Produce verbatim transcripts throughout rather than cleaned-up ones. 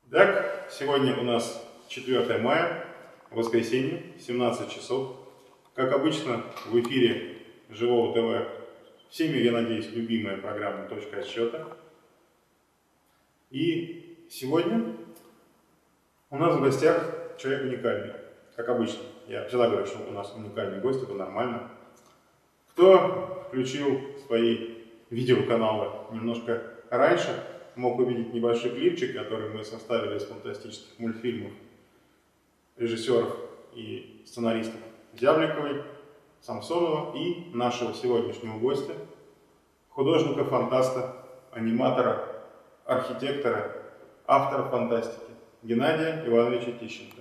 Итак, сегодня у нас четвёртое мая, воскресенье, семнадцать часов. Как обычно, в эфире Живого ТВ всеми, я надеюсь, любимая программа «Точка отсчета». И сегодня у нас в гостях человек уникальный, как обычно. Я всегда говорю, что у нас уникальный гость, это нормально. Кто включил свои видеоканалы немножко раньше, мог увидеть небольшой клипчик, который мы составили из фантастических мультфильмов режиссеров и сценаристов Зябликовой, Самсонова и нашего сегодняшнего гостя, художника-фантаста, аниматора, архитектора, автора фантастики Геннадия Ивановича Тищенко.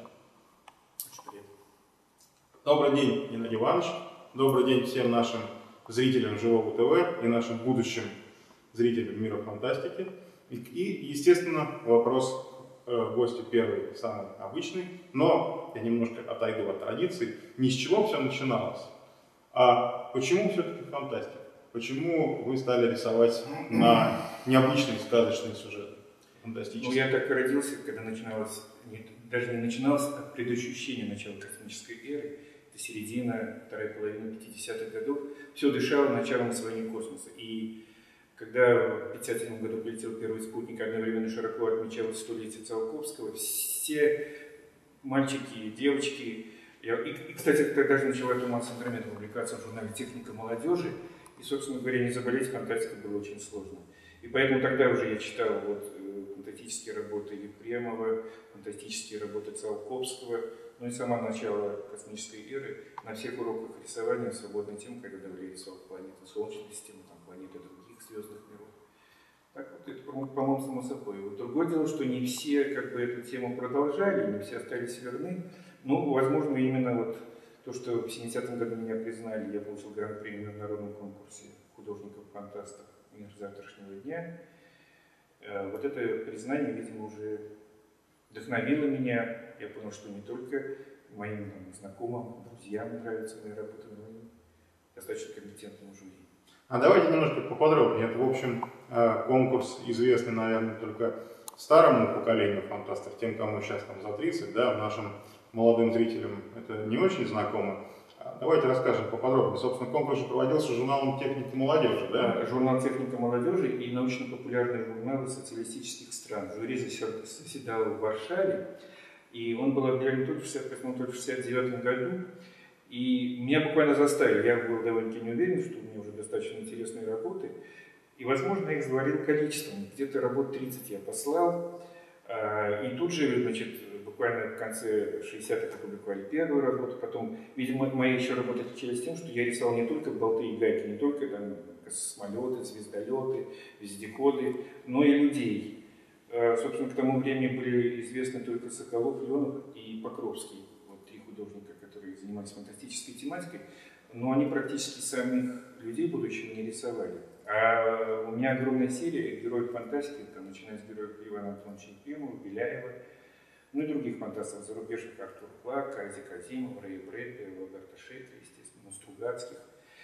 Добрый день, Геннадий Иванович. Добрый день всем нашим зрителям Живого ТВ и нашим будущим зрителям мира фантастики. И, естественно, вопрос э, гостю первый, самый обычный, но я немножко отойду от традиций. Ни с чего все начиналось, а почему все-таки фантастика? Почему вы стали рисовать на необычные сказочные сюжеты, фантастические? Ну, я так и родился, когда начиналось, нет, даже не начиналось, а предощущение начала космической эры. Это середина, вторая половина пятидесятых годов. Все дышало началом освоения космоса. И когда в пятьдесят седьмом году полетел первый спутник, одновременно широко отмечалось столетие Циолковского, все мальчики и девочки, я, и, и, кстати, тогда же начала Туман с Андромеды публикация в журнале «Техника молодежи», и, собственно говоря, не заболеть фантастикой было очень сложно. И поэтому тогда уже я читал вот, фантастические работы Ефремова, фантастические работы Циолковского, ну и само начало космической эры. На всех уроках рисования свободной темы, когда я рисовал планеты Солнечной системы, там, планеты других звездных миров. Так вот, это, по-моему, само собой. Вот другое дело, что не все как бы эту тему продолжали, не все остались верны. Ну, возможно, именно вот то, что в семидесятом году меня признали, я получил гран-при в международном конкурсе художников-фантастов «Мир завтрашнего дня». Вот это признание, видимо, уже вдохновило меня. Я понял, что не только моим там, знакомым, друзьям нравятся мои работы, но и достаточно компетентному жюри. А давайте немножко поподробнее. Это, в общем, конкурс известный, наверное, только старому поколению фантастов, тем, кому сейчас там за тридцать, да, нашим молодым зрителям это не очень знакомо. Давайте расскажем поподробнее. Собственно, конкурс проводился журналом «Техника молодежи», да? Журнал «Техника молодежи» и научно-популярные журналы социалистических стран. Жюри заседало в Варшаве, и он был объявлен только в шестьдесят восьмом, только в шестьдесят девятом году. И меня буквально заставили. Я был довольно-таки не уверен, что у меня уже достаточно интересные работы. И, возможно, я их завалил количеством. Где-то работ тридцать я послал. И тут же, значит, буквально в конце шестидесятых опубликовали первую работу. Потом, видимо, мои еще работы отличались тем, что я рисовал не только болты и гайки, не только там космолеты, звездолеты, вездеходы, но и людей. Собственно, к тому времени были известны только Соколов, Леонов и Покровский. Вот три художника, которые занимались фантастической тематикой. Но они практически самих людей будущего не рисовали. А у меня огромная серия героев фантастики, там, начиная с героев Ивана Антоновича Ефремова, Беляева, ну и других фантастов зарубежных: Артур Кларк, Айзек Азимов, Рэй Брэдбери, Роберта Шекля, естественно, Стругацких.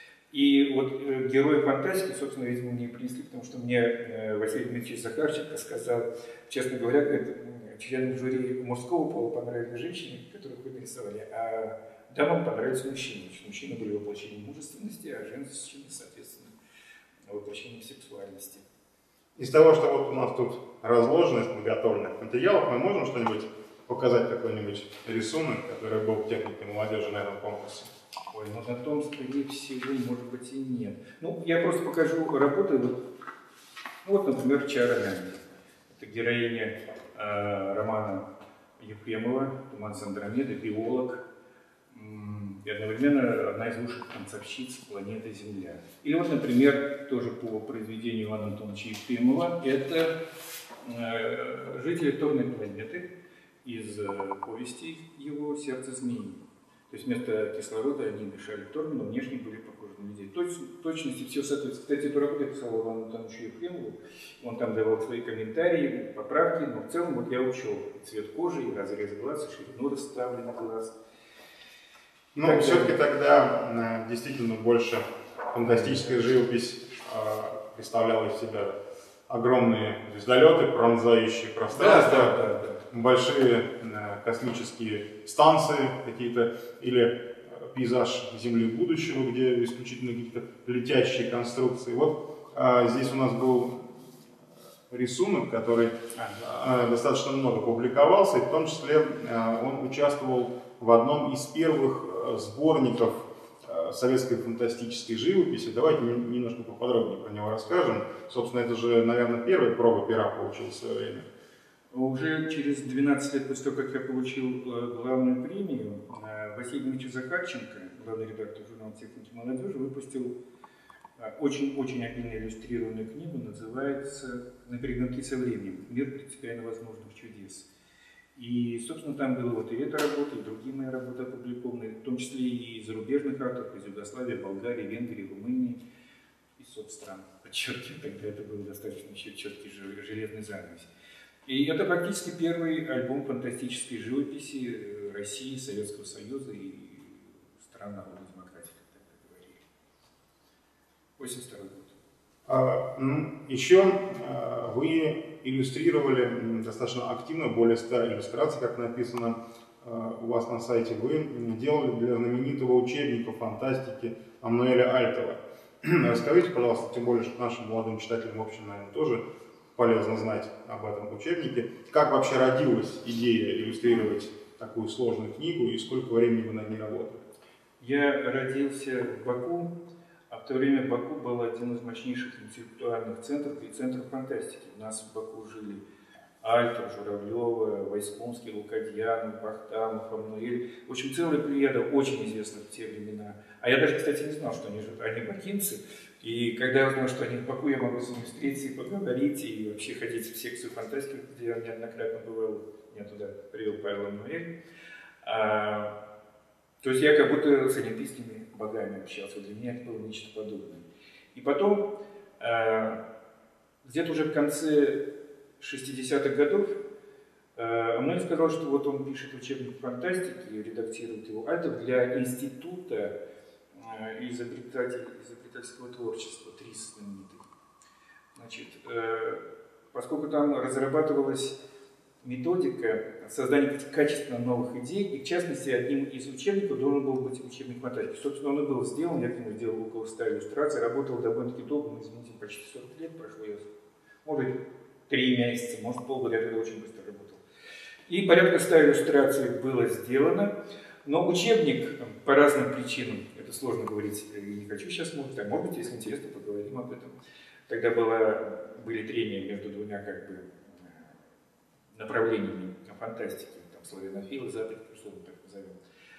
И вот э, герои фантастики, собственно, видимо, мне принесли, потому что мне э, Василий Дмитриевич Захарченко сказал, честно говоря, это, членам жюри мужского пола понравились женщины, которых вы нарисовали, а дамам понравились мужчины. Мужчины были воплощением мужественности, а женщины, соответственно, воплощением сексуальности. Из того, что вот у нас тут разложено из подготовленных материалов, мы можем что-нибудь показать, какой-нибудь рисунок, который был в «Технике молодежи» на этом конкурсе? Ой, ну на том, скорее всего, может быть и нет. Ну, я просто покажу работы. Вот, вот например, Чара Лянди. Это героиня э, романа Ефремова «Туман с Андромеды», биолог. И одновременно одна из лучших танцовщиц планеты Земля. Или вот, например, тоже по произведению Ивана Антоновича Ефремова, это э, жители Торной планеты из э, повести его «Сердце змеи». То есть вместо кислорода они дышали торном, но внешне были похожи на людей. Точ, точности все соответствует. Кстати, эту работу я писал Ивану Антоновичу Ефремову. Он там давал свои комментарии, поправки, но в целом вот я учел цвет кожи, и разрез глаз, и ширину расставленных глаз. Ну, все-таки тогда э, действительно больше фантастическая живопись э, представляла из себя огромные звездолеты, пронзающие пространство. Да, да, да, да. большие космические станции какие-то, или пейзаж Земли будущего, где исключительно какие-то летящие конструкции. Вот а, здесь у нас был рисунок, который а, достаточно много публиковался, и в том числе а, он участвовал в одном из первых а, сборников а, советской фантастической живописи. Давайте немножко поподробнее про него расскажем. Собственно, это же, наверное, первая проба пера получилась в свое время. Уже через двенадцать лет после того, как я получил главную премию, Василий Дмитриевич Захарченко, главный редактор журнала «Техники молодежи», выпустил очень-очень обильно иллюстрированную книгу, называется «На перегонки со временем. Мир принципиально возможных чудес». И, собственно, там была вот и эта работа, и другие мои работы опубликованы, в том числе и зарубежных авторов из Югославии, Болгарии, Венгрии, Румынии и соцстран. Подчеркиваю, тогда это был достаточно еще четкий железный занавес. И это практически первый альбом фантастической живописи России, Советского Союза и стран народной демократии, как тогда говорили. восемьдесят второй год. А, ну, еще а, вы иллюстрировали достаточно активно, более ста иллюстраций, как написано а, у вас на сайте. Вы делали для знаменитого учебника фантастики Амнуэля Альтова. Расскажите, пожалуйста, тем более, что нашим молодым читателям, в общем, наверное, тоже полезно знать об этом учебнике. Как вообще родилась идея иллюстрировать такую сложную книгу и сколько времени вы над ней работали? Я родился в Баку, а в то время Баку был один из мощнейших интеллектуальных центров и центров фантастики. У нас в Баку жили Альтов, Журавлева, Войсконский, Лукадьянов, Бахтамов, Амнуэль. В общем, целая плеяда очень известных в те времена. А я даже, кстати, не знал, что они, они бакинцы. И когда я узнал, что они в Баку, я могу с ними встретиться и поговорить, и вообще ходить в секцию фантастики, где я неоднократно бывал, меня туда привел Павел Амнуэль. А, то есть я как будто с олимпийскими богами общался, для меня это было нечто подобное. И потом, а, где-то уже в конце шестидесятых годов, а, Амнуэль сказал, что вот он пишет учебник фантастики, редактирует его Альтов для института изобретатель, изобретательского творчества, ТРИС знаменитый. Значит, э, поскольку там разрабатывалась методика создания качественно новых идей, и в частности одним из учебников должен был быть учебник фантастики. Собственно, он и был сделан, я к нему сделал около ста иллюстраций, работал довольно-таки долго, ну, извините, почти сорок лет прошло, я, может, три месяца, может, полгода, я тогда очень быстро работал. И порядка ста иллюстраций было сделано. Но учебник по разным причинам, это сложно говорить, я не хочу сейчас, может, а может быть, если интересно, поговорим об этом. Тогда было, были трения между двумя как бы направлениями фантастики, там, славянофилы, запад, условно так назовем.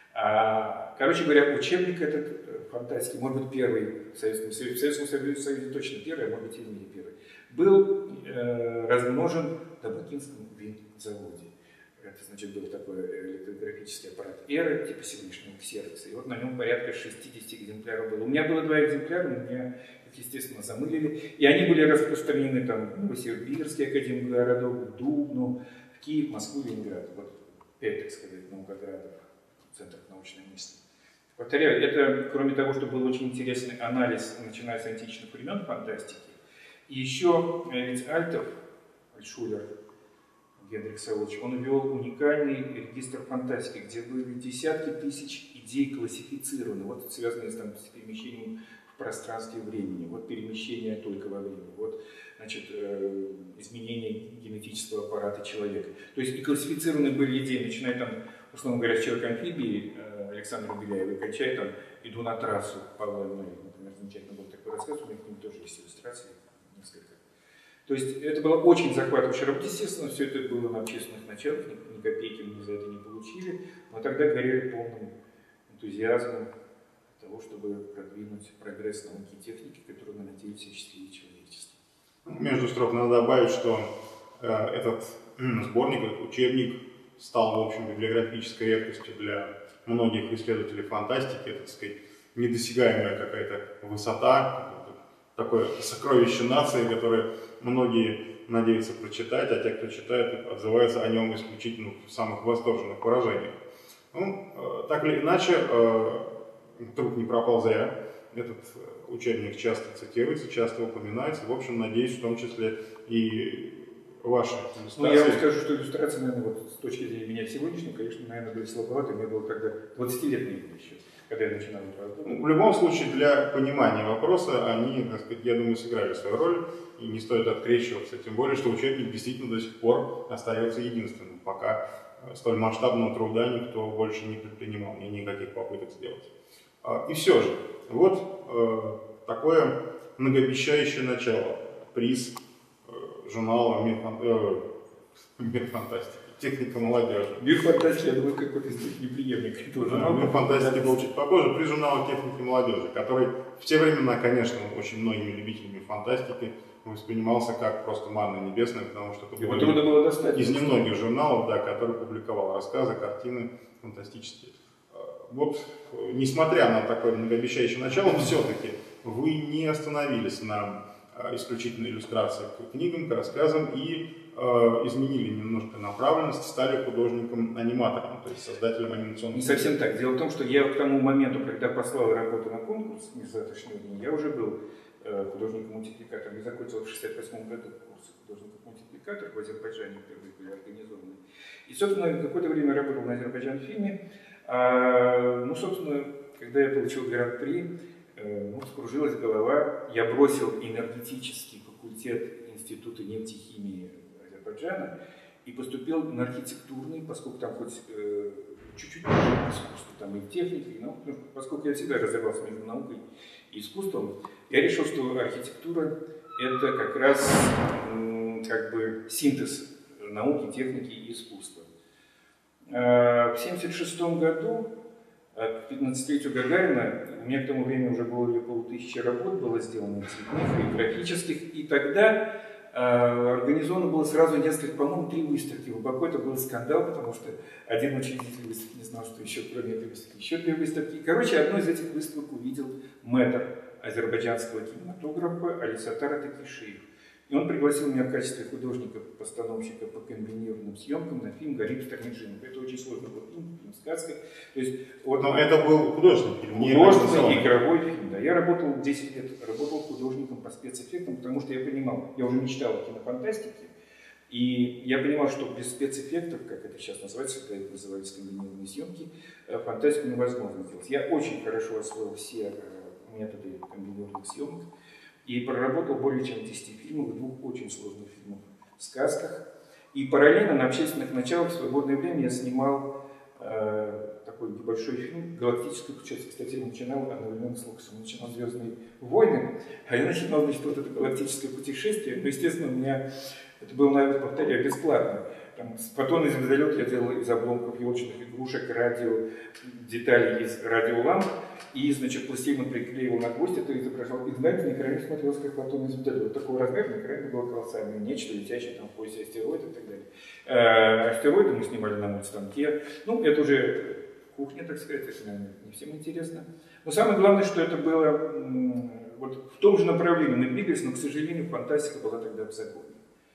А, короче говоря, учебник этот фантастики, может быть, первый в Советском Союзе, в Советском Союзе точно первый, а может быть, и в мире первый, был э, размножен на Бакинском винзаводе. Это, значит, был такой электрографический аппарат Эры, типа сегодняшнего ксерокса, и вот на нем порядка шестидесяти экземпляров было. У меня было два экземпляра, но меня их, естественно, замылили, и они были распространены там в Новосибирске, Академгородок, в Дубну, в Киев, Москву, Ленинград. Вот пять, так сказать, наукоградов, центров научной мысли. Повторяю, это, кроме того, что был очень интересный анализ, начиная с античных времен фантастики, и еще ведь Альтов, Альтшулер, Генрих Савович, он ввел уникальный регистр фантастики, где были десятки тысяч идей классифицированы, вот связанные там, с перемещением в пространстве и времени, вот перемещение только во времени, вот, значит, э, изменение генетического аппарата человека. То есть и классифицированы были идеи, начиная там, условно говоря, с человека-амфибии э, Александра Беляева, и кончая там, иду на трассу Павла Амнуэля, например, замечательно был такой рассказ, у меня к ним тоже есть иллюстрации, несколько. То есть это была очень захватывающая работа. Естественно, все это было на общественных началах, ни, ни копейки мы за это не получили, но тогда горели полным энтузиазмом для того, чтобы продвинуть прогресс науки и техники, который, мы надеемся, счастливит человечество. Между строк надо добавить, что э, этот сборник, этот учебник стал, в общем, библиографической редкостью для многих исследователей фантастики. Это, так сказать, недосягаемая какая-то высота, такое сокровище нации, которое многие надеются прочитать, а те, кто читает, отзываются о нем исключительно в самых восторженных выражениях. Ну, так или иначе, труд не пропал зря. Этот учебник часто цитируется, часто упоминается. В общем, надеюсь, в том числе и ваши иллюстрации? Ну, я вам скажу, что иллюстрации, наверное, вот с точки зрения меня сегодняшнего, конечно, наверное, были слабоваты. Мне было тогда двадцать лет не было еще, когда я начинал работать. Ну, в любом случае, для понимания вопроса, они, так сказать, я думаю, сыграли свою роль, и не стоит открещиваться, тем более, что учебник действительно до сих пор остается единственным, пока столь масштабного труда никто больше не предпринимал, и никаких попыток сделать. И все же, вот э, такое многообещающее начало, приз э, журнала «Мир, фан... э, «Мир фантастики», «Техника молодежи». «Мир фантастики», я думаю, какой-то из них неприемник этого журнала. «Мир фантастики» был чуть попозже, приз журнала «Техники молодежи», который в те времена, конечно, очень многими любителями фантастики воспринимался как просто манна небесная, потому что это его трудно было достать из немногих журналов, да, который публиковал рассказы, картины фантастические. Вот, несмотря на такое многообещающее начало, все-таки вы не остановились на исключительно иллюстрации к книгам, к рассказам и э, изменили немножко направленность, стали художником-аниматором, то есть создателем анимационных. Не совсем так. Дело в том, что я к тому моменту, когда послал работу на конкурс из завтрашнего дня, я уже был э, художником-мультипликатором. Я закончил в шестьдесят восьмом году курс художников-мультипликаторов в Азербайджане, впервые были организованы. И, собственно, какое-то время работал на Азербайджан-фильме. А, ну, собственно, когда я получил гран-при, э, ну, скружилась голова. Я бросил энергетический факультет Института нефтехимии Азербайджана и поступил на архитектурный, поскольку там хоть э, чуть-чуть искусство, там и техника, и наука, ну, поскольку я всегда разобрался между наукой и искусством, я решил, что архитектура – это как раз м, как бы синтез науки, техники и искусства. В семьдесят шестом году, к пятнадцатилетию Гагарина, у меня к тому времени уже более полутысячи работ было сделано цветных и графических, и тогда э, организовано было сразу несколько, по-моему, три выставки. В Баку это был скандал, потому что один учредитель выставки не знал, что еще кроме этой выставки еще две выставки. Короче, одну из этих выставок увидел мэтр азербайджанского кинематографа Алисатар Атакишиев. И он пригласил меня в качестве художника-постановщика по комбинированным съемкам на фильм «Гариб Старниджинов». Это очень сложный был фильм, фильм сказка. То есть, вот, но это был художественный фильм, не художественный игровой фильм, да. Я работал десять лет, работал художником по спецэффектам, потому что я понимал, я уже мечтал о кинофантастике, и я понимал, что без спецэффектов, как это сейчас называется, когда это назывались комбинированные съемки, фантастику невозможно сделать. Я очень хорошо освоил все методы комбинированных съемок, и проработал более чем в десяти фильмах, в двух очень сложных фильмах, в сказках. И параллельно на общественных началах в свободное время я снимал э, такой небольшой фильм «Галактическое путешествие». Кстати, я начинал одновременно с Лукасом. Начинал «Звездные войны», а я начинал, значит, вот это «Галактическое путешествие». Но, естественно, у меня это было, наверное, повторяю, бесплатно. Там, фотонный звездолет я делал из обломков елочных игрушек, радио, деталей из радиоламп. И, значит, пластилин приклеивал на гвоздь, это изображал. И, знаете, на экране смотрелся как фотонный звездолет. Вот такого размера на экране было колоссальное нечто, летящее там в поясе астероидов и так далее. А, астероиды мы снимали на мультистанке. Ну, это уже кухня, так сказать, это, наверное, не всем интересно. Но самое главное, что это было вот в том же направлении мы двигались, но, к сожалению, фантастика была тогда в загоне.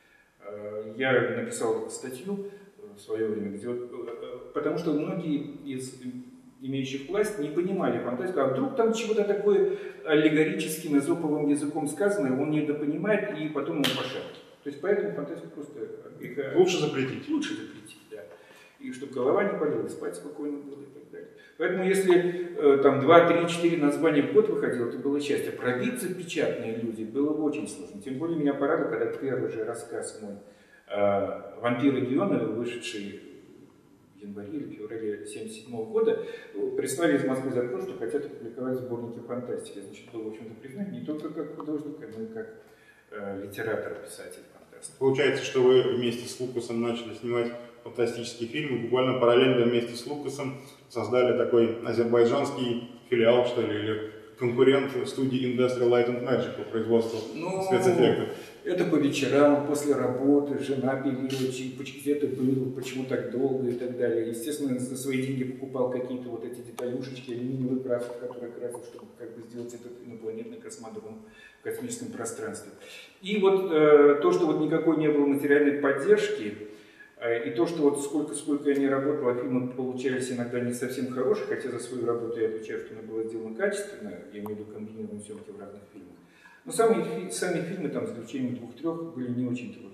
Я написал статью в свое время, где, потому что многие из имеющих власть не понимали фантастику, а вдруг там чего-то такое аллегорическим, эзоповым языком сказанное, он недопонимает и потом его пошарит. То есть поэтому фантастику просто от греха... Лучше запретить. Лучше запретить, да. И чтобы голова не болела, спать спокойно было и так далее. Поэтому если э, там два, три, четыре названия в год выходило, это было счастье. Пробиться печатные люди было очень сложно. Тем более меня порадовало, когда первый же рассказ мой э, «Вампиры Гиона», вышедший в январе или феврале семьдесят седьмого года, прислали из Москвы запрос, что хотят опубликовать сборники фантастики. Значит, было, в общем-то, признание не только как художника, но и как э, литератор, писатель, фантаст. Получается, что вы вместе с Лукасом начали снимать фантастические фильмы, буквально параллельно вместе с Лукасом создали такой азербайджанский филиал, что ли, или конкурент студии Industrial Light and Magic по производству ну, спецэффектов. Это по вечерам, после работы, жена пилила, где это было, почему так долго и так далее. Естественно, за свои деньги покупал какие-то вот эти деталюшечки, алюминиевые краски, которые красил, чтобы как бы сделать этот инопланетный космодром в космическом пространстве. И вот э, то, что вот никакой не было материальной поддержки, и то, что вот сколько-сколько я не работал, а фильмы получались иногда не совсем хорошие, хотя за свою работу я отвечаю, что она была сделана качественно, я имею в виду комбинированные съемки в разных фильмах. Но сами, сами фильмы, там, с исключением двух-трех, были не очень-то, в общем-то,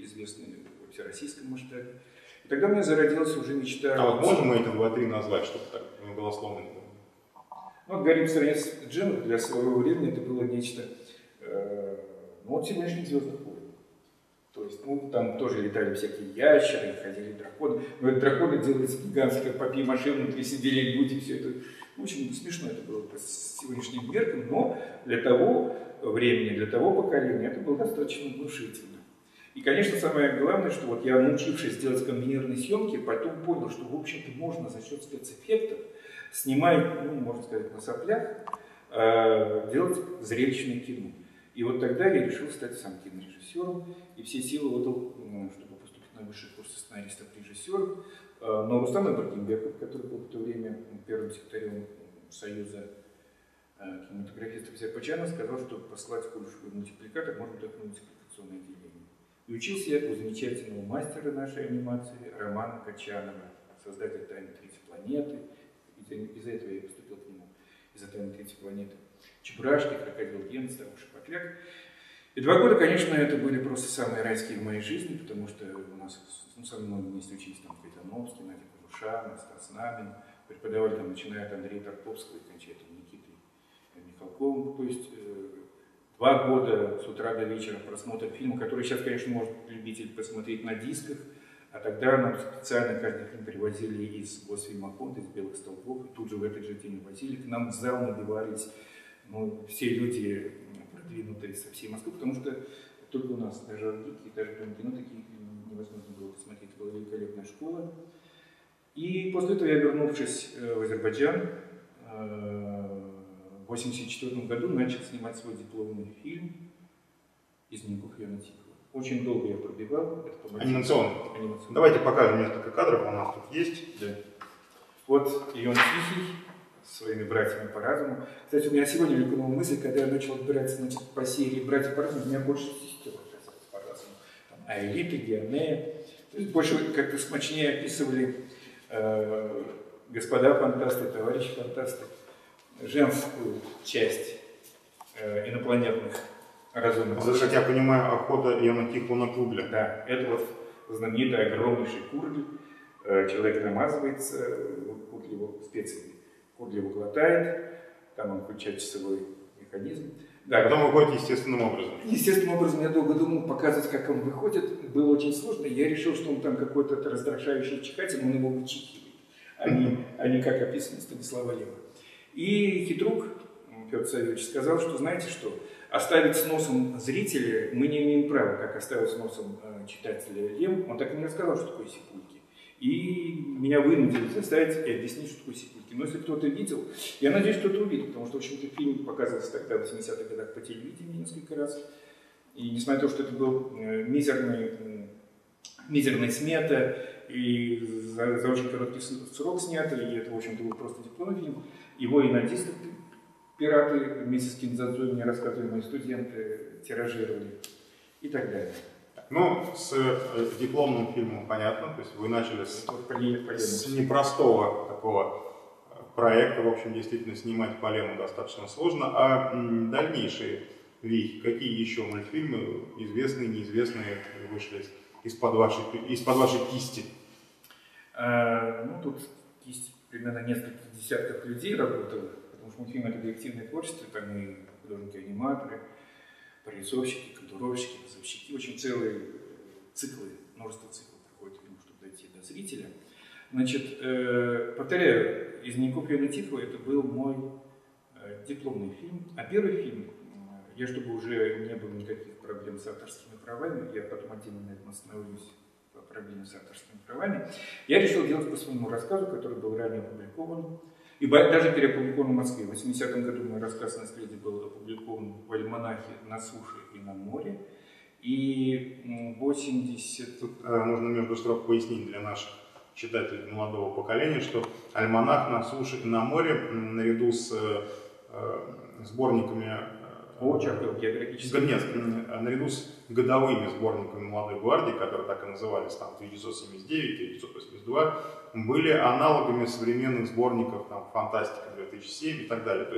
известный в всероссийском масштабе. И тогда у меня зародилась уже мечта... А вот можем мы эти два-три назвать, чтобы так голословно не было? Ну, «Гори в стране джинов» для своего времени это было нечто, э, ну, от сегодняшних «Звездных войн». То есть, ну, там тоже летали всякие ящеры, ходили драконы. Но это драконы делались гигантские, как папье-маше, внутри сидели люди, все это. В общем, смешно это было по сегодняшним меркам, но для того времени, для того поколения это было достаточно внушительно. И, конечно, самое главное, что вот я, научившись делать комбинированные съемки, потом понял, что, в общем-то, можно за счет спецэффектов снимать, ну, можно сказать, на соплях, э, делать зрелищное кино. И вот тогда я решил стать сам кинорежиссером, и все силы отдал, чтобы поступить на высший курс сценаристов-режиссеров. Но Рустам Ибрагимбеков, который был в то время первым секретарем Союза кинематографистов Азербайджана, сказал, что послать Кулешеву мультипликатор можно только на мультипликационное отделение. И учился я у замечательного мастера нашей анимации Романа Качанова, создателя «Тайны третьей планеты». Из-за этого я поступил к нему, из-за «Тайны третьей планеты». Чебурашки, Крокодил Гена, Старый Шапокляк. И два года, конечно, это были просто самые райские в моей жизни, потому что у нас, ну, со мной вместе учились там Кайтановский, Надя Кожушан, Стас Намин, преподавали там, начиная от Андрея Тарковского и кончая там Никитой Михалковым. То есть э, два года с утра до вечера просмотр фильма, который сейчас, конечно, может любитель посмотреть на дисках, а тогда нам специально каждый фильм привозили из Госфильмофонда, из Белых столбов, и тут же в этот же день возили, к нам в зал набивались, ну, все люди продвинутые со всей Москвы, потому что только у нас, даже в Аргике, даже в Доме кино такие фильмы невозможно было посмотреть. Это была великолепная школа. И после этого я, вернувшись в Азербайджан, в восемьдесят четвёртом году начал снимать свой дипломный фильм «Из дневников Иоанна Тихого». Очень долго я пробивал. Это Анимационный. Анимационный. Давайте покажем несколько кадров, у нас тут есть. Да. Вот Иоанн Тихий с своими братьями по разуму. Кстати, у меня сегодня мелькнула мысль, когда я начал отбирать, значит, по серии «Братья по разуму», у меня больше сестер оказалось по разуму. Там Аэлита, Геонея. То есть больше как-то смачнее описывали э, господа фантасты, товарищи фантасты, женскую часть э, инопланетных разумных. Вот это, как я понимаю, охота Иоанна Тихого на Кругля. Да, это вот знаменитый огромнейший Курль. Э, человек намазывается, Курль его специями. Курль его глотает, там он включает часовой механизм. Да, потом выходит естественным образом. Естественным образом я долго думал, показывать, как он выходит, было очень сложно. Я решил, что он там какой-то раздражающий чихатель, он его вычикивает, а не, а не как описано Станислава Лема. И хитрук Петр Савельевич сказал, что знаете что, оставить с носом зрителя мы не имеем права, как оставил с носом читателя Лем. Он так и не рассказал, что такое сипульки. И меня вынудили заставить и объяснить, что такое сипульки. Но если кто-то видел, я надеюсь, кто-то увидел, потому что, в общем-то, фильм показывался тогда в восьмидесятых годах по телевидению несколько раз. И несмотря на то, что это был мизерный, мизерная смета, и за, за очень короткий срок снято, и это, в общем-то, был просто дипломный фильм, его и на дисках пираты вместе с Кинзадзой, мне рассказывали мои студенты, тиражировали и так далее. Ну, с э, дипломным фильмом понятно, то есть вы начали с, вот с непростого такого проекта, в общем, действительно снимать по Лему достаточно сложно, а м, дальнейшие вехи, какие еще мультфильмы, известные, неизвестные, вышли из-под вашей, из-под вашей кисти? А, ну, тут кисть примерно несколько десятков людей работало, потому что мультфильм — это коллективное творчество, там и художники-аниматоры, прорисовщики, контуровщики, газовщики, очень целые циклы, множество циклов проходит фильм, чтобы дойти до зрителя. Значит, э, повторяю, «Из дневников Иоанна Тихого» это был мой э, дипломный фильм, а первый фильм, э, я, чтобы уже не было никаких проблем с авторскими правами, я потом отдельно на этом остановлюсь, по проблеме с авторскими правами, я решил делать по своему рассказу, который был ранее опубликован, и даже переопубликован в Москве. В восьмидесятом году мой рассказ «Наследие» был опубликован в альманахе «На суше и на море». И восемьдесят... Тут э, нужно между строк пояснить для наших читателей молодого поколения, что альманах «На суше и на море» наряду с э, сборниками... О, чертов, географических... Нет, наряду с годовыми сборниками «Молодой гвардии», которые так и назывались, там, тысяча девятьсот семьдесят девять, тысяча девятьсот восемьдесят два, были аналогами современных сборников там, «Фантастика две тысячи семь» и так далее. То есть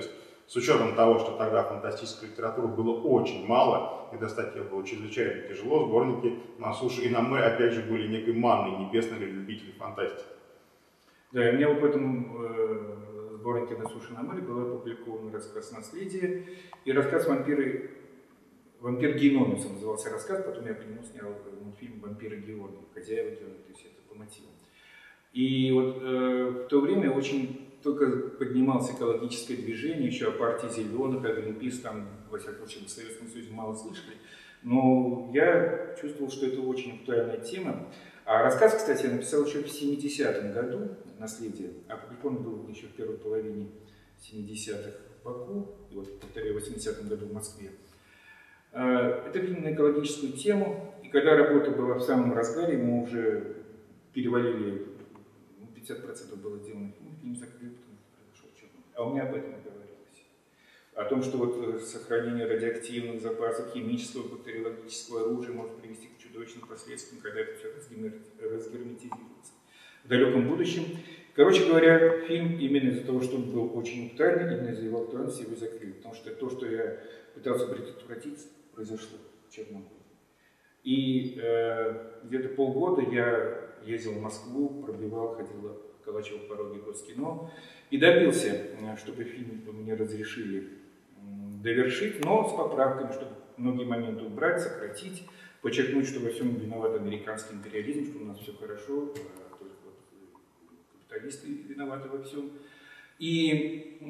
с учетом того, что тогда фантастической литературы было очень мало, и достать ее было чрезвычайно тяжело, сборники на суше и на море, опять же, были некой манной небесной для любителей фантастики. Да, и у меня вот в этом э, сборнике «На суше и на море» был опубликован рассказ «Наследие» и рассказ «Вампиры». «Вампир Геномиса» назывался рассказ, потом я по нему снял мультфильм «Вампиры Геона», «Хозяева Геона», то есть это по мотивам. И вот э, в то время очень только поднималось экологическое движение, еще о партии зеленых, о Гринпис, там, во всяком случае, в Советском Союзе мало слышали. Но я чувствовал, что это очень актуальная тема. А рассказ, кстати, я написал еще в семидесятом году, «Наследие», опубликован был еще в первой половине семидесятых в Баку, и вот, повторяю, в восьмидесятом году в Москве. Это фильм на экологическую тему, и когда работа была в самом разгаре, мы уже перевалили, пятьдесят процентов было сделано, фильм закрыли, потому что произошел Чернобыль. А у меня об этом и говорилось. О том, что вот сохранение радиоактивных запасов, химического, бактериологического оружия может привести к чудовищным последствиям, когда это все разгерметизируется в далеком будущем. Короче говоря, фильм именно из-за того, что он был очень актуальный, именно из-за его актуальности его закрыли. Потому что то, что я пытался предотвратить, произошло в Чернобыле. И э, где-то полгода я ездил в Москву, пробивал, ходил, околачивал пороги Госкино и добился, чтобы фильм мне разрешили довершить, но с поправками, чтобы многие моменты убрать, сократить, подчеркнуть, что во всем виноват американский империализм, что у нас все хорошо, а только вот капиталисты виноваты во всем. И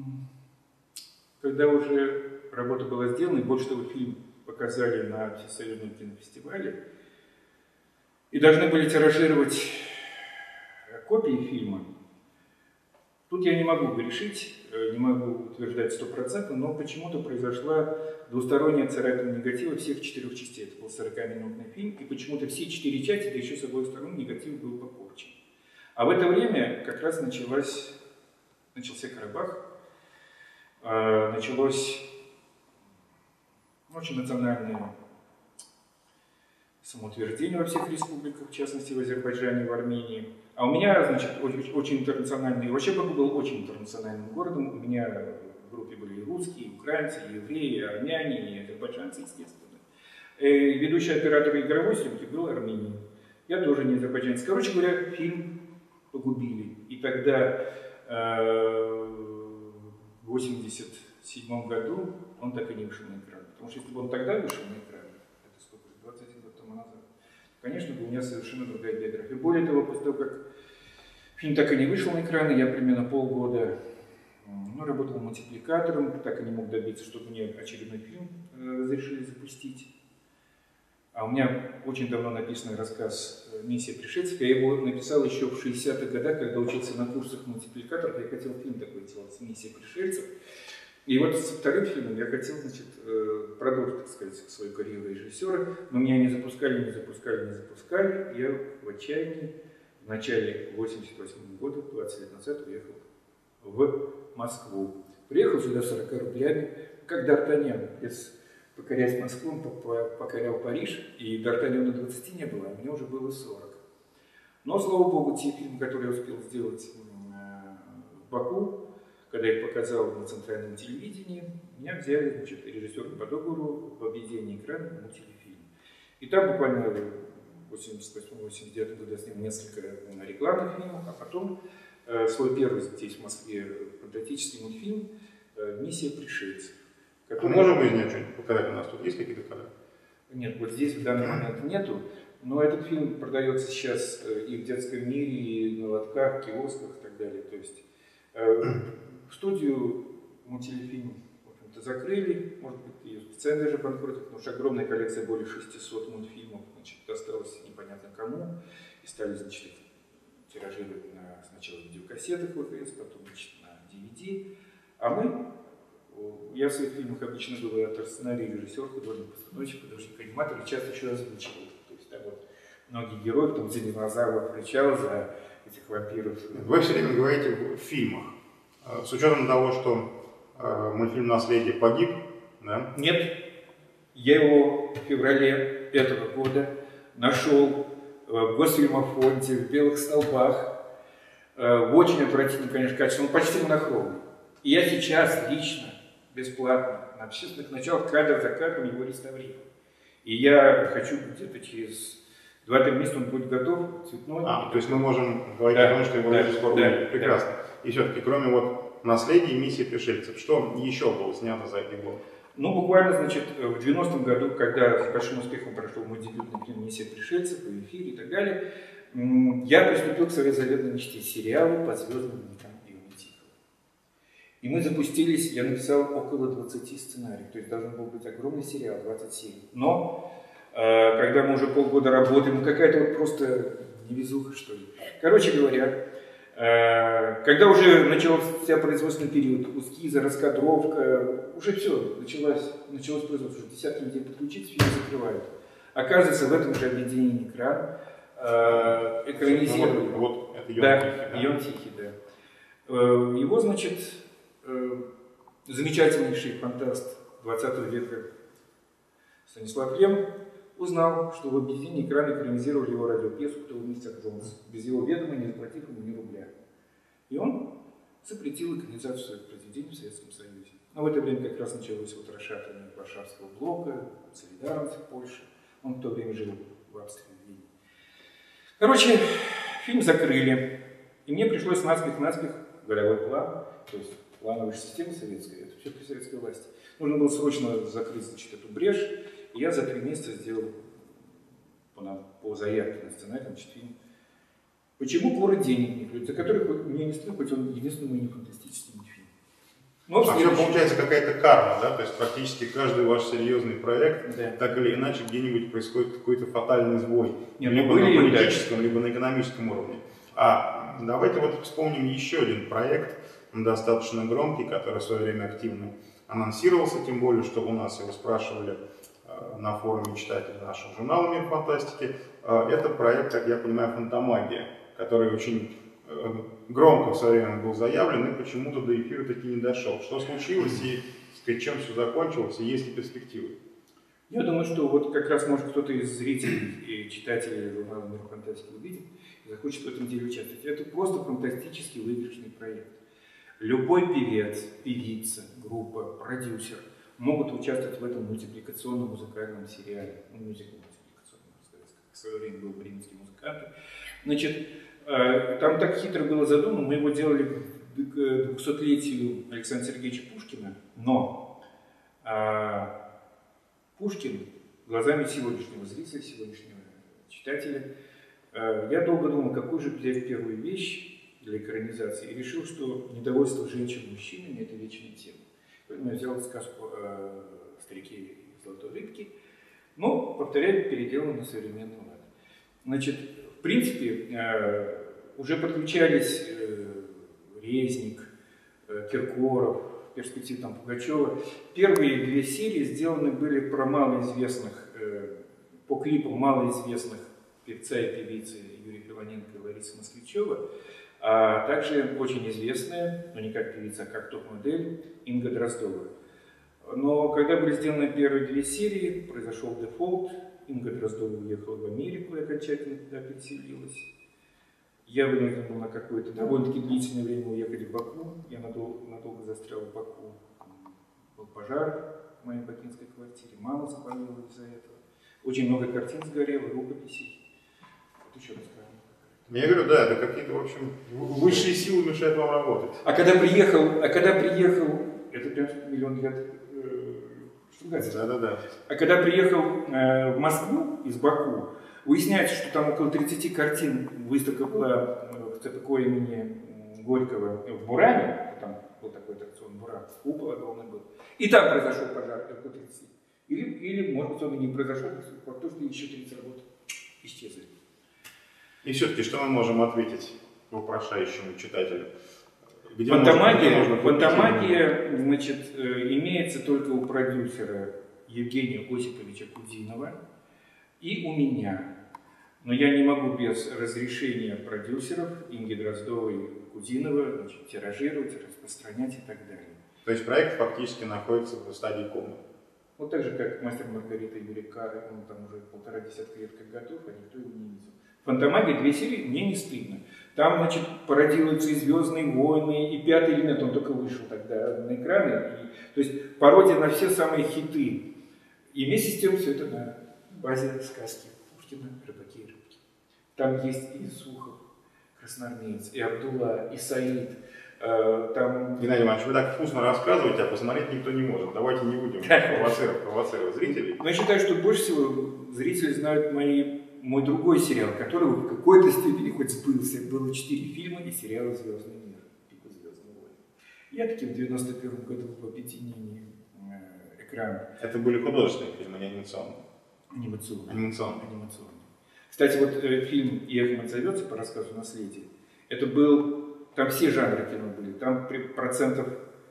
когда уже работа была сделана, и больше того, фильм показали на Всесоюзном кинофестивале, и должны были тиражировать копии фильма, тут я не могу грешить, не могу утверждать стопроцентно, но почему-то произошла двусторонняя царапина негатива всех четырех частей. Это был сорокаминутный фильм, и почему-то все четыре части, да еще с обоих сторон, негатив был попорчен. А в это время как раз началась, начался Карабах, началось очень национальное самоутверждение во всех республиках, в частности в Азербайджане, в Армении. А у меня, значит, очень, очень интернациональный, вообще Баку был очень интернациональным городом. У меня в группе были и русские, и украинцы, и евреи, и армяне, и азербайджанцы, естественно. И ведущий оператор игровой съемки был армянин. Я тоже не азербайджанец. Короче говоря, фильм погубили. И тогда э, в восемьдесят седьмом году он так и не вышел на экран. Потому что если бы он тогда вышел на экран, это сколько, двадцать один год тому назад, конечно, бы у меня совершенно другая биография. Более того, после того, как фильм так и не вышел на экраны, я примерно полгода ну, работал мультипликатором, так и не мог добиться, чтобы мне очередной фильм э, разрешили запустить. А у меня очень давно написанный рассказ «Миссия пришельцев». Я его написал еще в шестидесятых годах, когда учился на курсах мультипликаторов. Я хотел фильм такой делать «Миссия пришельцев». И вот со вторым фильмом я хотел, значит, продолжить, так сказать, свою карьеру режиссера, но меня не запускали, не запускали, не запускали. Я в отчаянии в начале восемьдесят восьмого года, двадцать лет назад, уехал в Москву. Приехал сюда с сорока рублями, как Д'Артаньян, без покорять Москву, он покорял Париж, и Д'Артаньяна двадцати не было, а мне уже было сорок. Но, слава богу, те фильмы, которые я успел сделать в Баку, когда я их показал на центральном телевидении, меня взяли, значит, режиссером по договору в объединении экрана на телефильм. И там буквально в восемьдесят восьмом — восемьдесят девятом году я снял несколько рекламных фильмов, а потом э, свой первый здесь, в Москве, патриотический мультфильм э, «Миссия пришельцев». Который... Можем мы из него что-нибудь показать? У нас тут есть какие-то кадры? Нет, вот здесь в данный момент нету, но этот фильм продается сейчас и в детском мире, и на лотках, киосках и так далее. То есть э, студию мультфильм, в общем-то, закрыли, может быть, ее специально даже банкротят, потому что огромная коллекция, более шестисот мультфильмов, значит, досталась непонятно кому, и стали, значит, их тиражировать на, сначала в видеокассетах вэ ха эс, потом, значит, на ди ви ди. А мы, я в своих фильмах обычно был автор сценария, режиссер, художник-постановщик, художник-аниматор, и часто еще озвучивал. То есть там вот многие герои, там за динозавров кричал, за этих вампиров. Вы все время говорите в фильмах. С учетом того, что э, мультфильм «Наследие» погиб, да? Нет. Я его в феврале этого года нашел в Госфильмофонде, в белых столбах, э, в очень отвратительном, конечно, качестве. Он почти монохромный. И я сейчас лично, бесплатно, на общественных началах кадр за кадром его реставрирую. И я хочу где-то через два-три месяца он будет готов, цветной. А, то есть мы можем говорить да, о том, что его да, режиссер да, прекрасно. Да. И все-таки, кроме вот наследия и миссии пришельцев, что еще было снято за эти годы? Ну, буквально, значит, в девяностом году, когда с большим успехом прошел мой дебютный фильм «Миссия пришельцев», в эфире и так далее, я приступил к своей заветной мечте — сериалу «Под звездным небом» Ионы Тихого. И мы запустились, я написал около двадцати сценариев, то есть должен был быть огромный сериал, двадцать семь. Но, э, когда мы уже полгода работаем, ну какая-то вот просто невезуха, что ли. Короче говоря, э, когда уже начался производственный период, эскизы, раскадровка, уже все, началось, началось производство, уже десятки людей подключиться, фильм закрывают. Оказывается, в этом же объединении «Экран» э, экранизировали. Ну, вот, вот это Ион да, Тихий, да? Ион Тихий, да. Э, его, значит, э, замечательнейший фантаст двадцатого века Станислав Лем узнал, что в объединении «Экран» экранизировали его радиопьесу «Кто вы, мистер Джонс», без его ведома, не заплатив ему ни рубля. И он запретил экранизацию своих произведений в Советском Союзе. Но в это время как раз началось вот расшатывание Варшавского блока, солидарность в Польше. Он в то время жил в Австрии, в Вене. Короче, фильм закрыли. И мне пришлось наспех-наспех годовой план, то есть плановая система советская, это все при советской власти. Нужно было срочно закрыть, значит, эту брешь. И я за три месяца сделал по, по заявке на сценарий, значит, фильм «Почему город денег не клюет?», за который мне не стыдно, хоть он единственный мой не фантастический мультфильм. Но а все получается какая-то карма, да? То есть практически каждый ваш серьезный проект, да, так или иначе, где-нибудь происходит какой-то фатальный сбой. Нет, либо были на политическом, либо на экономическом уровне. А давайте вот вспомним еще один проект, достаточно громкий, который в свое время активно анонсировался, тем более, что у нас его спрашивали э, на форуме читателей нашего журнала «Мир фантастики». Э, это проект, как я понимаю, «Фантомагия», который очень э, громко в свое время был заявлен и почему-то до эфира таки не дошел. Что случилось и, так сказать, чем все закончилось, и есть ли перспективы? Я думаю, что вот как раз, может, кто-то из зрителей и читателей журнала «Мир фантастики» увидит и захочет в этом деле участвовать. Это просто фантастический выигрышный проект. Любой певец, певица, группа, продюсер могут участвовать в этом мультипликационном музыкальном сериале. Ну, мюзикл мультипликационный, можно сказать, как в свое время был «Бременские музыканты». Значит, там так хитро было задумано, мы его делали к двухсотлетию Александра Сергеевича Пушкина, но а, Пушкин глазами сегодняшнего зрителя, сегодняшнего читателя, а, я долго думал, какую же взять первую вещь для экранизации, и решил, что недовольство женщин мужчинами – это вечная тема. Поэтому я взял сказку о старике и золотой рыбке, но, повторяю, переделан на современный лад. Значит, в принципе, уже подключались Резник, Киркоров, в перспективе там Пугачева. Первые две серии сделаны были про малоизвестных, по клипам малоизвестных певца и певицы Юрия Филоненко и Ларисы Москвичева, а также очень известная, но не как певица, а как топ-модель, Инга Дроздова. Но когда были сделаны первые две серии, произошел дефолт, Инга Дроздова уехала в Америку и окончательно туда переселилась. Я вынужден был на какое-то довольно-таки длительное время уехать в Баку. Я надолго, надолго застрял в Баку. Был пожар в моей бакинской квартире. Мама заболела из-за этого. Очень много картин сгорело, рукописей. Вот еще расскажу. Я говорю, да, это какие-то, в общем, высшие силы мешают вам работать. А когда приехал, а когда приехал, это прям миллион лет штугаться. Да, да, да. А когда приехал э, в Москву из Баку, выясняется, что там около тридцати картин, выставка была в ЦПК имени Горького в Буране, там был такой аттракцион Буран, купол огромный был, и там произошел пожар около тридцати. Или, или, может быть, он и не произошел, потому что еще тридцать работ исчезли. И все-таки, что мы можем ответить вопрошающему читателю? Где Фантомагия, можно, где можно фантомагия, значит, имеется только у продюсера Евгения Осиповича Кудинова и у меня. Но я не могу без разрешения продюсеров Инги Дроздовой и Кудинова, значит, тиражировать, распространять и так далее. То есть проект фактически находится в стадии комы. Вот так же, как «Мастер Маргарита» Юрия Кары, он там уже полтора десятка лет как готов, а никто его не видел. «Фантомагия» две серии, мне не стыдно. Там, значит, пародируются и «Звездные войны», и «Пятый элемент», он только вышел тогда на экраны. И, то есть пародия на все самые хиты. И вместе с тем все это на базе сказки Пушкина «Рыбаки и рыбки». Там есть и Сухов, красноармеец, и Абдулла, и Саид. Там... Геннадий Иванович, вы так вкусно рассказываете, а посмотреть никто не может. Давайте не будем провоцировать, провоцировать зрителей. Но я считаю, что больше всего зрители знают мои, мой другой сериал, который в какой-то степени хоть сбылся. Было четыре фильма и сериала «Звездный мир», типа «Звездные войны». Я таки в девяносто первом году в объединении экрана. Это были художественные фильмы, не анимационные? Анимационные. Анимационные. Анимационные. Кстати, вот э, фильм «И эхом отзовется» по рассказу «Наследие», это был... Там все жанры кино были. Там процентов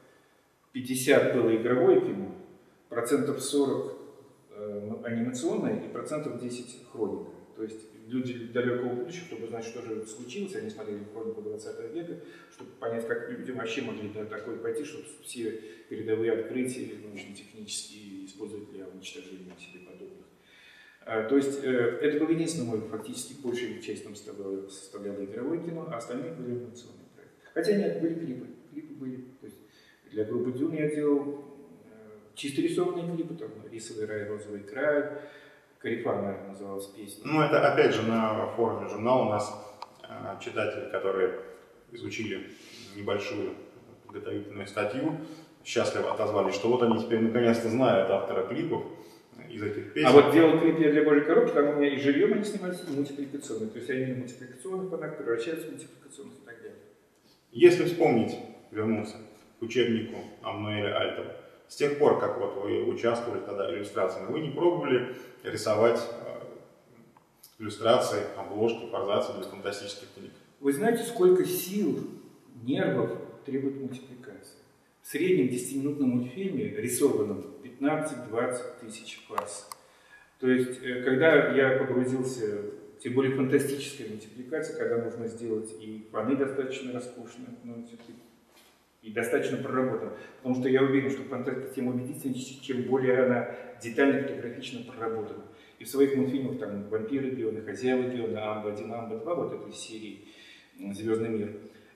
пятьдесят было игровое кино, процентов сорок э, анимационное и процентов десять хроника. То есть люди далекого будущего, чтобы знать, что же случилось, они смотрели хронику двадцатого века, чтобы понять, как люди вообще могли до такой пойти, чтобы все передовые открытия научно-технические использовать для уничтожения себе подобных. А, то есть э, это был единственный мой, фактически большая часть там составляла, составляла игровое кино, а остальные были анимационные. Хотя нет, были клипы. Клипы были. То есть для группы Дюн я делал э, чисто рисованные клипы, там «Рисовый рай, розовый край», «Карифана» называлась песня. Ну, это опять же на форуме журнала у нас э, читатели, которые изучили небольшую подготовительную статью, счастливо отозвались, что вот они теперь наконец-то знают автора клипов из этих песен. А вот делал клип я для Божьей коробки, там у меня и жильем они снимались, и мультипликационные. То есть они в мультипликационных фонах превращаются в мультипликационных и так далее. Если вспомнить, вернуться к учебнику Амнуэля Альтова, с тех пор, как вот вы участвовали тогда иллюстрациями, вы не пробовали рисовать э, иллюстрации, обложки, форзации для фантастических книг? Вы знаете, сколько сил, нервов требует мультипликация? В среднем десятиминутном мультфильме, рисованном, пятнадцать-двадцать тысяч фаз. То есть, когда я погрузился, тем более фантастическая мультипликация, когда нужно сделать и фоны достаточно роскошные, но все-таки и достаточно проработана. Потому что я уверен, что фантастика тем убедительнее, чем более она детально фотографично проработана. И в своих мультфильмах там «Вампиры Биона», «Хозяева Биона», «Амба один», «Амба два», вот этой серии «Звездный мир»,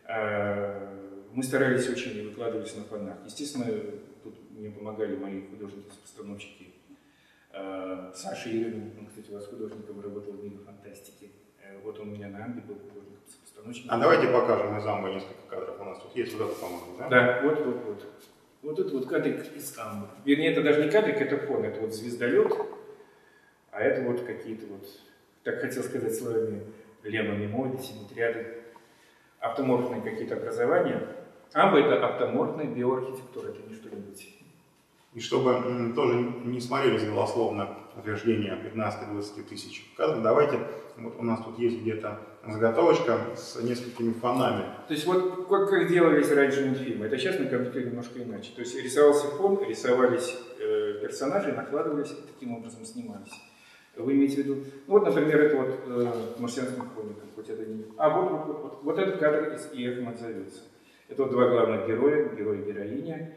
мы старались очень и выкладывались на фонах. Естественно, тут мне помогали мои художники-постановщики. Саша Ирин, он, кстати, у вас художником работал в мире фантастики. Вот он у меня на Амбе был художником-постановщиком. А давайте покажем из Амбы несколько кадров. У нас тут есть, вот это, по-моему, да? Да, вот, вот, вот. Вот это вот кадрик из Амбы. Вернее, это даже не кадрик, это фон. Это вот звездолет, а это вот какие-то вот, так хотел сказать словами Лема Мемоди, симметриады, автоморфные какие-то образования. Амба — это автоморфная биоархитектура, это не что-нибудь. И чтобы м, тоже не смотрелись голословно утверждения пятнадцати-двадцати тысяч кадров, давайте, вот у нас тут есть где-то заготовочка с несколькими фонами. То есть вот как, как делались раньше мультфильмы, это сейчас на компьютере немножко иначе. То есть рисовался фон, рисовались э, персонажи, накладывались и таким образом снимались. Вы имеете в виду, ну вот, например, это вот э, «Марсианским хроникам», хоть это не... А вот, вот, вот, вот, вот этот кадр из «И эхом отзовется». Это вот два главных героя, герой и героиня,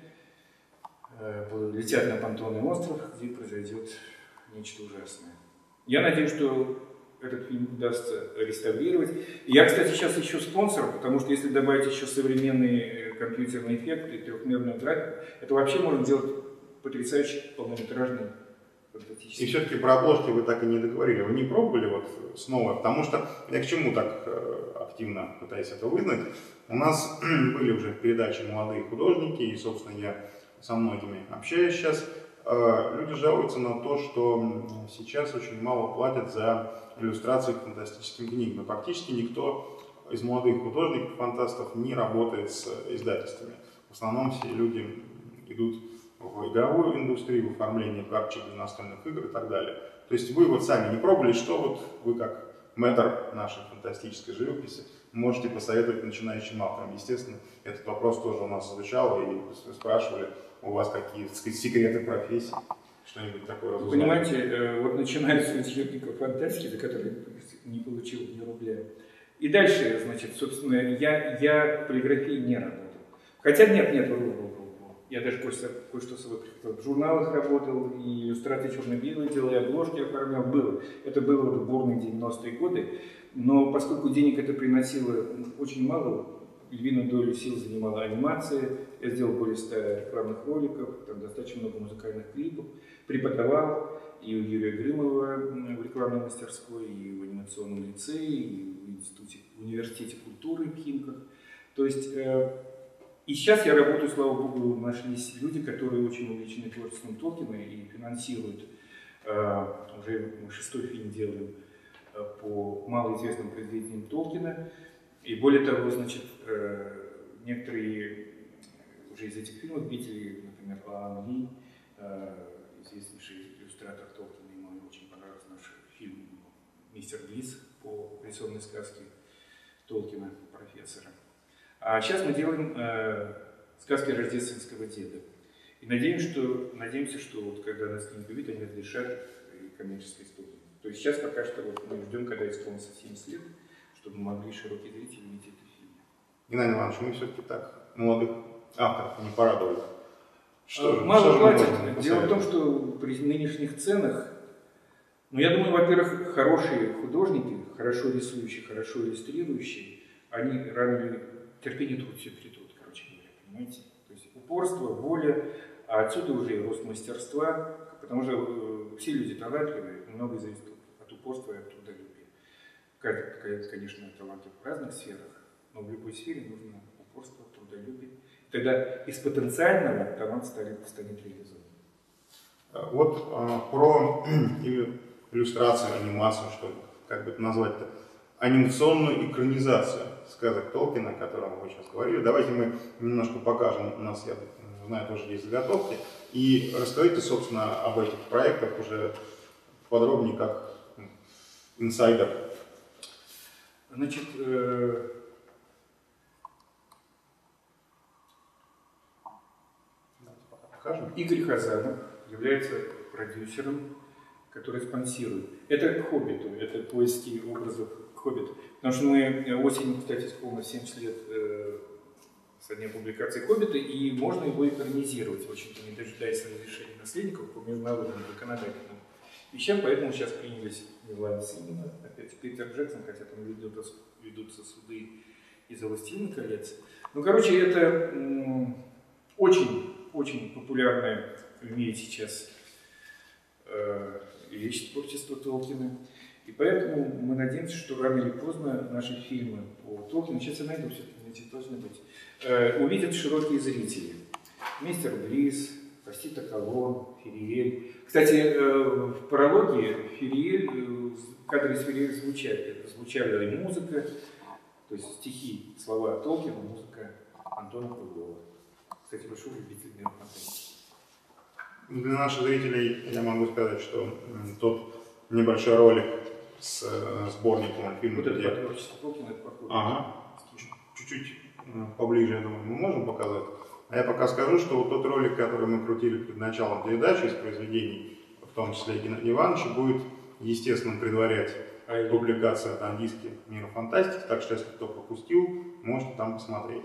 э, летят на понтонный остров, где произойдет нечто ужасное. Я надеюсь, что этот фильм удастся реставрировать. Я, кстати, сейчас ищу спонсора, потому что если добавить еще современные компьютерные эффекты, трехмерную графику, это вообще можно делать потрясающий полнометражный. И все-таки про обложки вы так и не договорили. Вы не пробовали вот снова? Потому что я к чему так э, активно пытаюсь это вызнать. У нас были уже в передаче молодые художники, и, собственно, я со многими общаюсь сейчас. Э, люди жалуются на то, что сейчас очень мало платят за иллюстрации к фантастическим книгам. И фактически никто из молодых художников, фантастов не работает с издательствами. В основном все люди идут в игровую индустрию, в оформление карточек для настольных игр и так далее. То есть вы вот сами не пробовали, что вот вы как мэтр нашей фантастической живописи можете посоветовать начинающим авторам? Естественно, этот вопрос тоже у нас звучал, и спрашивали у вас какие, так сказать, секреты профессии, что-нибудь такое разузнали. Понимаете, вот начиная с учебников фантастики, за которые не получил ни рубля. И дальше, значит, собственно, я, я в полиграфии не работал. Хотя нет, нет, вру, вру, вру. Я даже кое-что, кое-что с собой прихватил. В журналах работал, и иллюстрации черно-белые делал, и обложки оформлял. Было. Это было вот в бурные девяностые годы. Но поскольку денег это приносило очень мало, львиную долю сил занимала анимация. Я сделал более ста рекламных роликов, там достаточно много музыкальных клипов. Преподавал и у Юрия Грымова в рекламной мастерской, и в анимационном лицее, и в, институте, в университете культуры в Химках. То есть, э, и сейчас я работаю, слава богу, нашлись люди, которые очень увлечены творчеством Толкина и финансируют. Э, уже мы шестой фильм делаем э, по малоизвестным произведениям Толкина. И более того, значит, э, некоторые уже из этих фильмов видели, например, Алан Ли, э, известнейший иллюстратор Толкина, ему очень понравился наш фильм «Мистер Близ» по рисованной сказке Толкина, профессора. А сейчас мы делаем э, сказки рождественского деда. И надеемся, что, надеемся, что вот, когда нас книга увидит, они разрешат коммерческой истории. То есть сейчас пока что вот, мы ждем, когда исполнится семьдесят лет, чтобы могли широкие зрители увидеть этот фильм. Геннадий Иванович, мы все-таки так молодых авторов не порадовали. Что, Мало что платят. Дело в том, что при нынешних ценах, ну я думаю, во-первых, хорошие художники, хорошо рисующие, хорошо иллюстрирующие, они рано или терпение тут все придут, короче говоря, понимаете? То есть упорство, воля, а отсюда уже и рост мастерства, потому что э, все люди талантливые, многое зависит от упорства и от трудолюбия. Каждый, конечно, таланты в разных сферах, но в любой сфере нужно упорство, трудолюбие. Тогда из потенциального талант станет, станет реализован. Вот э, про иллюстрацию, анимацию, что как бы это назвать-то, анимационную экранизацию сказок Толкина, о котором мы сейчас говорили. Давайте мы немножко покажем, у нас, я знаю, тоже есть заготовки, и расскажите, собственно, об этих проектах уже подробнее, как инсайдер. Значит, э Игорь Хазанов является продюсером, который спонсирует. Это к «Хоббиту», это поиски образов к «Хоббиту». Потому что мы осенью, кстати, исполнилось семьдесят лет э, со дня публикации «Хоббита», и можно его экранизировать, в общем-то, не дожидаясь разрешения наследников по международным законодательным вещам. Поэтому сейчас принялись Милан Симона, опять Питер Джексон, хотя там ведутся, ведутся суды из-за «Властелина колец». Ну, короче, это м- очень... очень популярная в мире сейчас э, вещь творчества Толкина. И поэтому мы надеемся, что рано или поздно наши фильмы по Толкину, сейчас я найду, все-таки должны быть, э, увидят широкие зрители. «Мистер Близ», «Прости Токолон», «Фириэль». Кстати, э, в прологе Фириэль, э, кадры из Фириэль звучали. Звучала и музыка, то есть стихи, слова Толкина, музыка Антона Павлова. Кстати, большой любитель фантастики. Для наших зрителей я могу сказать, что тот небольшой ролик с э, сборником фильма, вот где... это творчество Толкина, это похоже. Ага. Чуть-чуть поближе, я думаю, мы можем показать. А я пока скажу, что вот тот ролик, который мы крутили перед началом передачи из произведений, в том числе и Геннадия Ивановича, будет, естественно, предварять а публикацию английских мира фантастики, так что если кто пропустил, можете там посмотреть.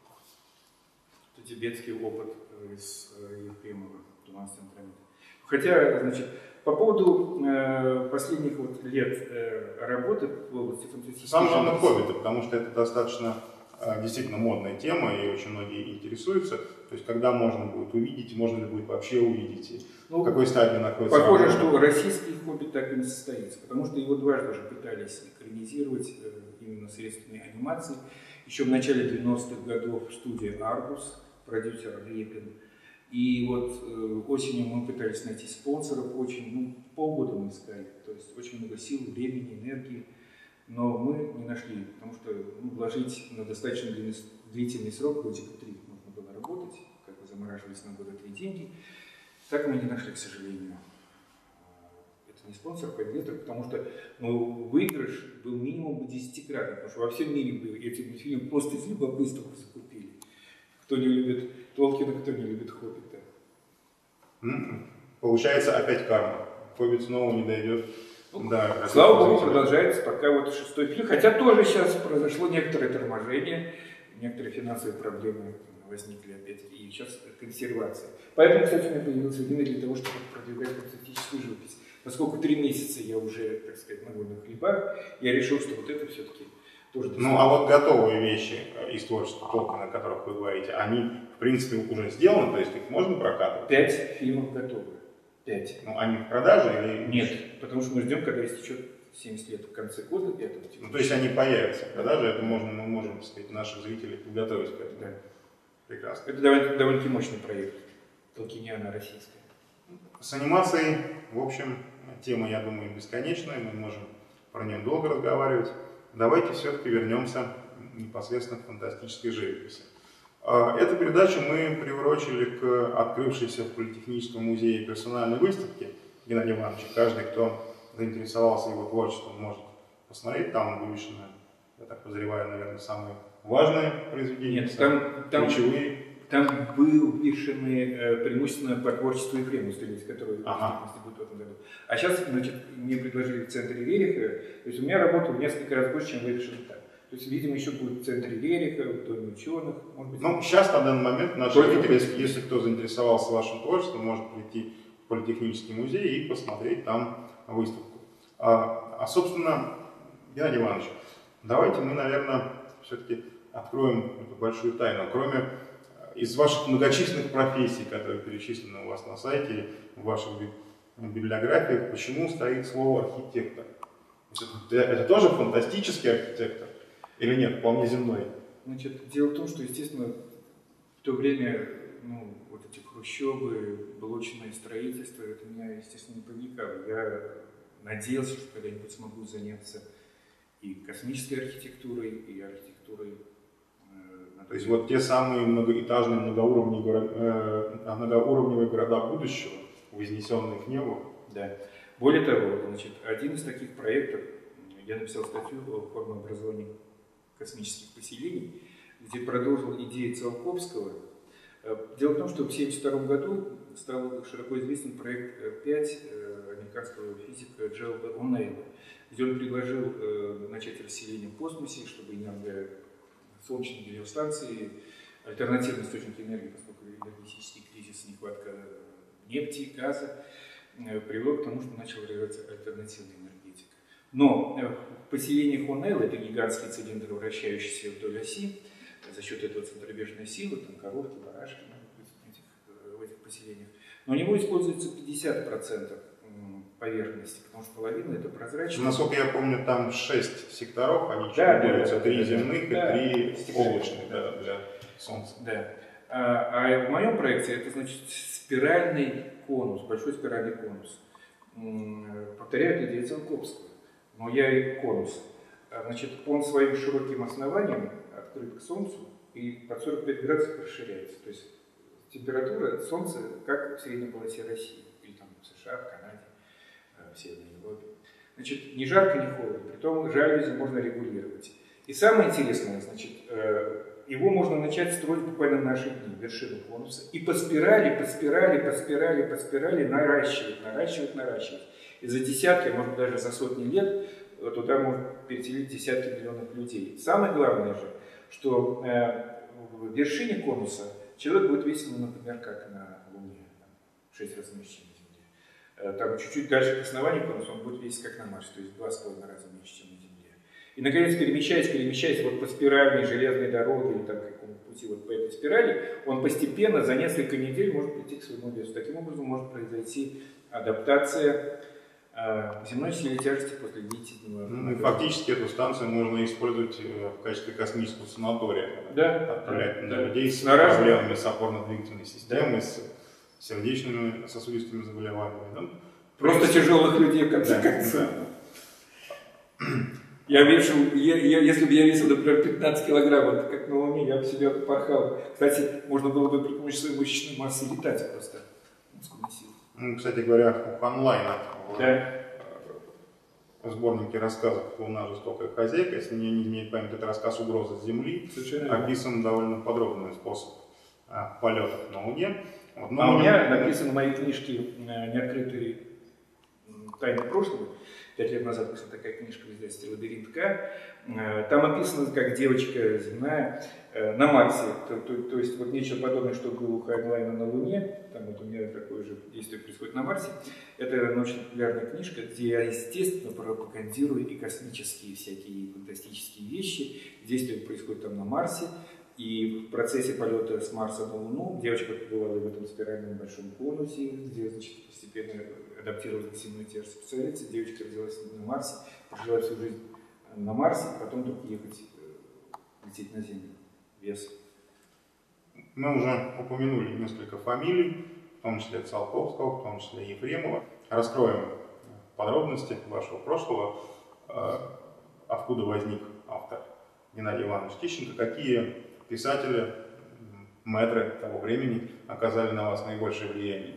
Тибетский опыт из Ефремова, Туман Центромета. Хотя, значит, по поводу э, последних вот лет э, работы в области фантастической... Самое главное «Хоббиты», потому что это достаточно э, действительно модная тема, и очень многие интересуются. То есть, когда можно будет увидеть, можно ли будет вообще увидеть, и ну, в какой стадии находится... Похоже, работа. Что российский «Хоббит» так и не состоится, потому что его дважды уже пытались экранизировать э, именно средствами анимации. Еще в начале девяностых годов студия «Аргус», продюсер Репин. И вот э, осенью мы пытались найти спонсоров, очень, ну, полгода мы искали, то есть очень много сил, времени, энергии, но мы не нашли, потому что ну, вложить на достаточно длительный срок, годика три нужно было работать, как бы замораживались на года три деньги, так мы не нашли, к сожалению. Это не спонсор, а инвестор, потому что ну, выигрыш был минимум десятикратный, потому что во всем мире эти мультфильмы просто из любопытства закупили. Кто не любит Толкина, кто не любит «Хоббита». Mm-hmm. Получается опять карма. «Хоббит» снова не дойдет. Ну, да, слава богу, продолжается пока вот шестой фильм. Хотя тоже сейчас произошло некоторое торможение, некоторые финансовые проблемы возникли опять, и сейчас консервация. Поэтому, кстати, у меня появился время для того, чтобы продвигать фантастическую живопись. Поскольку три месяца я уже, так сказать, на вольных хлебах, я решил, что вот это все-таки тоже... Ну, а вот готовые вещи из творчества Толкина, о которых вы говорите, они, в принципе, уже сделаны, то есть их можно прокатывать? Пять фильмов готовы. Пять. Ну, они в продаже или... Нет, потому что мы ждем, когда истечет семьдесят лет в конце года. Этого, типа. Ну, то есть они появятся в продаже, это можно, мы можем, так сказать, наших зрителей подготовить к этому. Да. Прекрасно. Это довольно, довольно мощный проект. Толкиниана российская. С анимацией, в общем, тема, я думаю, бесконечная, мы можем про нее долго разговаривать. Давайте все-таки вернемся непосредственно к фантастической живописи. Эту передачу мы приурочили к открывшейся в Политехническом музее персональной выставке Геннадия Ивановича. Каждый, кто заинтересовался его творчеством, может посмотреть. Там вывешено, я так подозреваю, наверное, самые важные произведения, Нет, там, там, ключевые. Там вывешены э, преимущественно по творчеству Ефремова, которые ага. будет в этом году. А сейчас, значит, мне предложили в центре Рериха, то есть у меня работа в несколько раз больше, чем вывешено там. То есть, видимо, еще будет в центре Рериха, в Доме ученых. Может быть, ну, сейчас, на данный момент, наши зрители, если, если кто заинтересовался вашим творчеством, может прийти в Политехнический музей и посмотреть там выставку. А, а собственно, Геннадий Иванович, давайте мы, наверное, все-таки откроем эту большую тайну. Кроме из ваших многочисленных профессий, которые перечислены у вас на сайте, в ваших библиографиях, почему стоит слово архитектор? Это, это тоже фантастический архитектор? Или нет, вполне земной? Значит, дело в том, что, естественно, в то время, ну, вот эти хрущевы, блочное строительство, это меня, естественно, не привлекало. Я надеялся, что когда-нибудь смогу заняться и космической архитектурой, и архитектурой. Э, То есть вот те самые многоэтажные, многоуровневые, горо... э, многоуровневые города будущего, вознесенные к небу. Да. Более того, значит, один из таких проектов, я написал статью о формообразовании космических поселений, где продолжил идеи Циолковского. Дело в том, что в тысяча девятьсот семьдесят втором году стал широко известен проект пять американского физика Джеральда О'Нейла, где он предложил начать расселение в космосе, чтобы энергосолнечные гелиостанции, альтернативные источники энергии, поскольку энергетический кризис, нехватка нефти, газа, привело к тому, что начала развиваться альтернативная энергетика. Но в поселениях О'Нейла, это гигантский цилиндр, вращающийся вдоль оси, за счет этого центробежной силы, там коровки, барашки в этих, в этих поселениях. Но у него используется пятьдесят процентов поверхности, потому что половина это прозрачная. Насколько я помню, там шесть секторов, они да, делятся, да, три да, земных да, и три да, облачных да, да, для Солнца. Да. А, а в моем проекте это значит спиральный конус, большой спиральный конус. Повторяют идею Циолковского, но я и конус. Значит, он своим широким основанием открыт к Солнцу и под сорок пять градусов расширяется. То есть температура Солнца как в средней полосе России, или там в США, в Канаде, в Северной Европе. Значит, ни жарко, ни холодно, притом жалюзи можно регулировать. И самое интересное, значит, его можно начать строить буквально в наши дни, вершину конуса, и по спирали, по спирали, по спирали, по спирали наращивать, наращивать, наращивать. И за десятки, а может даже за сотни лет туда можно переселить десятки миллионов людей. Самое главное же, что э, в вершине конуса человек будет весить, ну, например, как на Луне, в шесть раз меньше, чем на Земле. Э, там чуть-чуть дальше к основанию конуса он будет весить как на Марсе, то есть в два с половиной раза меньше, чем на Земле. И, наконец, перемещаясь, перемещаясь вот по спиральной железной дороге или там какому-то пути вот по этой спирали, он постепенно за несколько недель может прийти к своему весу. Таким образом может произойти адаптация земной силе тяжести после длительного... Ну, фактически эту станцию можно использовать в качестве космического санатория. Да. Отправлять да, на людей да. с На проблемами разные... с опорно-двигательной системой, да. с сердечными сосудистыми заболеваниями. Да? Просто есть... тяжелых людей, в конце да, концов. Да. Я вешу, я, я, если бы я весил, например, пятнадцать килограмм, это как на Луне, я бы себя порхал. Кстати, можно было бы при помощи своей мышечной массы летать просто. Ну, кстати говоря, у Ханлайна да. в сборнике рассказов «Луна. Жестокая хозяйка», если мне не изменяет память, это рассказ «Угроза с Земли», совершенно описан довольно подробный способ а, полетов на Луне. Вот, а у меня написаны в моей книжке «Неоткрытые тайны прошлого». Пять лет назад вышла такая книжка в издательстве «Лабиринт К». Там описано, как девочка земная на Марсе. То, то, то есть вот нечто подобное, что было у Хайнлайна на Луне. Там вот у меня такое же действие происходит на Марсе. Это научно-популярная книжка, где я, естественно, пропагандирую и космические всякие фантастические вещи. Действие происходит там на Марсе. И в процессе полета с Марса на Луну девочка побывала в этом спиральном большом конусе, где, значит, постепенно адаптировалась к земной тяжести. Представляете, девочка родилась на Марсе, прожила всю жизнь на Марсе, и потом только ехать, лететь на Землю. Вес. Мы уже упомянули несколько фамилий, в том числе Циолковского, в том числе Ефремова. Раскроем подробности вашего прошлого, откуда возник автор Геннадий Иванович Тищенко, какие писатели, мэтры того времени оказали на вас наибольшее влияние?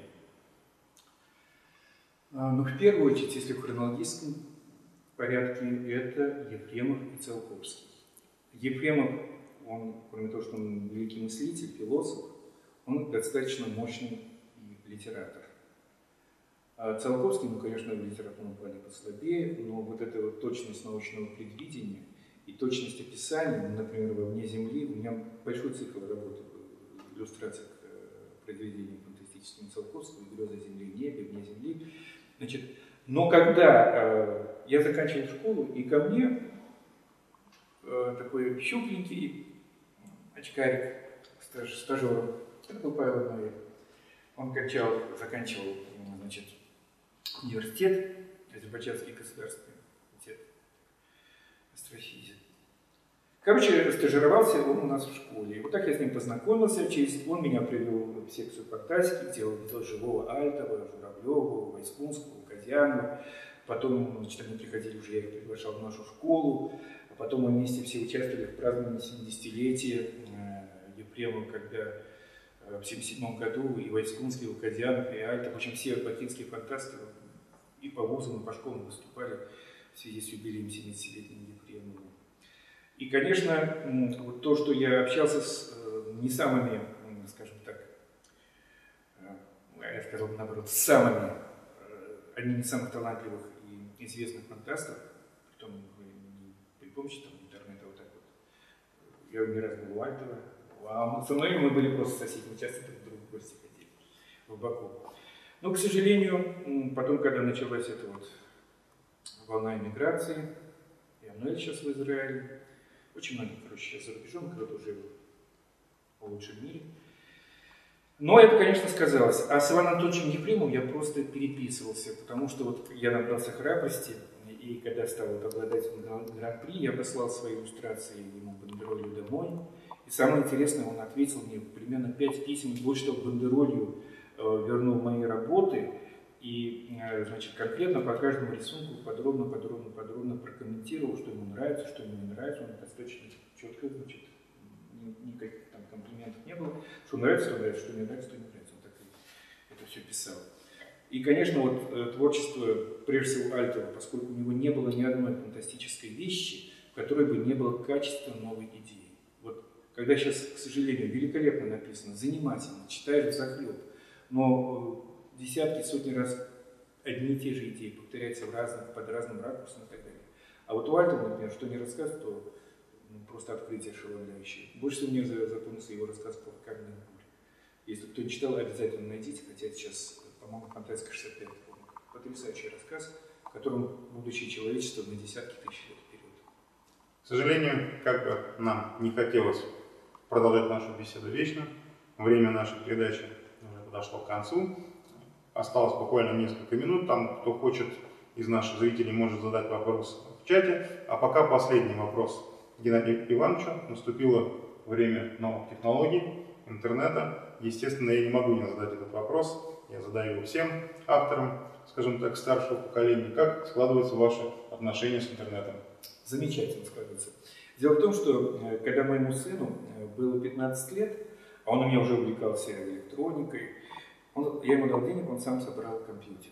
Ну, в первую очередь, если в хронологическом порядке, это Ефремов и Циолковский. Ефремов, он, кроме того, что он великий мыслитель, философ, он достаточно мощный литератор. А Циолковский, ну, конечно, в литературном плане послабее, но вот эта вот точность научного предвидения и точность описания, ну, например, во «Вне Земли», у меня большой цикл работы, иллюстрация к произведениям фантастическим Циолковского, «Грезы Земли в небе», «Вне Земли». Значит, но когда э, я заканчивал школу, и ко мне э, такой щупленький очкарик, стаж, стажер, это был Павел Новик, он кончал, заканчивал, значит, университет, Азербайджанский государственный университет астрофизик. Короче, стажировался он у нас в школе. И вот так я с ним познакомился. Через он меня привел в секцию фантастики, где он видел живого Альтова, Журавлева, Войскунского, Казьянова. Потом, значит, они приходили уже, я их приглашал в нашу школу. А потом мы вместе все участвовали в праздновании семидесятилетия Ефремова, когда в семьдесят седьмом году и Войскунский, и Кадьянов, и Альтов, в общем, все бакинские фантасты и по вузам, и по школам выступали в связи с юбилеем семидесятилетним Ефремова. И, конечно, вот то, что я общался с не самыми, скажем так, я сказал бы наоборот, с самыми, одними из самых талантливых и известных фантастов, притом не при помощи там, интернета, вот так вот. Я не раз был у Альтова, а со мной мы были просто соседи, мы часто друг к другу в гости ходили в Баку. Но, к сожалению, потом, когда началась эта вот волна эмиграции, и Амнуэль сейчас в Израиле, очень многие, короче, сейчас за рубежом, кто-то уже в лучшем мире. Но это, конечно, сказалось. А с Иваном Анатольевичем Ефремовым я просто переписывался, потому что вот я набрался храбрости, и когда стал вот обладателем гран-при, я послал свои иллюстрации ему бандеролью домой. И самое интересное, он ответил мне примерно пять писем, больше того, бандеролью э, вернул мои работы. И, значит, конкретно по каждому рисунку подробно, подробно, подробно прокомментировал, что ему нравится, что ему не нравится. Он достаточно четко, значит, никаких там комплиментов не было. Что нравится, что нравится, что не нравится, что не нравится. Он так и это все писал. И, конечно, вот творчество, прежде всего, Альтова, поскольку у него не было ни одной фантастической вещи, в которой бы не было качества новой идеи. Вот, когда сейчас, к сожалению, великолепно написано, занимательно, читаешь взахлеб, но десятки, сотни раз одни и те же идеи повторяются в разных, под разным ракурсом и так далее. А вот у Альтова, например, что не рассказ, то ну, просто открытие ошеломляющее. Больше всего мне запомнился его рассказ про «Каменный бурь». Если кто не читал, обязательно найдите, хотя сейчас, по-моему, «Фантастика шестьдесят пять». Потрясающий рассказ, в котором будущее человечества на десятки тысяч лет вперед. К сожалению, как бы нам не хотелось продолжать нашу беседу вечно, время нашей передачи уже подошло к концу. Осталось буквально несколько минут, там кто хочет из наших зрителей может задать вопрос в чате. А пока последний вопрос Геннадию Ивановичу. Наступило время новых технологий, интернета. Естественно, я не могу не задать этот вопрос. Я задаю его всем авторам, скажем так, старшего поколения. Как складываются ваши отношения с интернетом? Замечательно складывается. Дело в том, что когда моему сыну было пятнадцать лет, а он у меня уже увлекался электроникой, Он, я ему дал денег, он сам собрал компьютер.